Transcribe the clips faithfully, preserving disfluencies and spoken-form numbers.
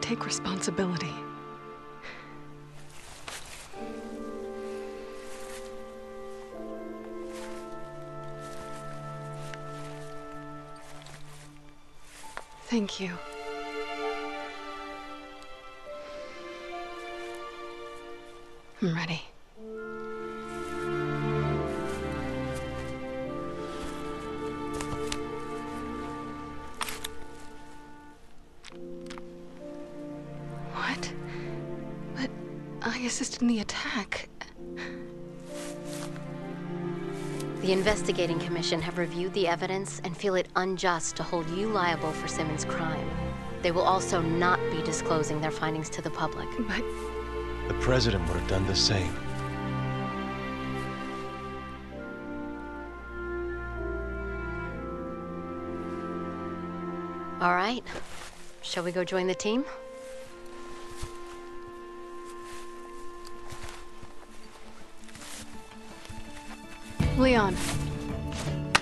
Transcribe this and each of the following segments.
take responsibility. Thank you. I'm ready. What? But I assisted in the attack. The Investigating Commission have reviewed the evidence and feel it unjust to hold you liable for Simmons' crime. They will also not be disclosing their findings to the public. But... The President would have done the same. All right. Shall we go join the team? Leon.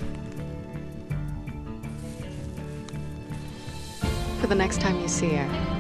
For the next time you see her,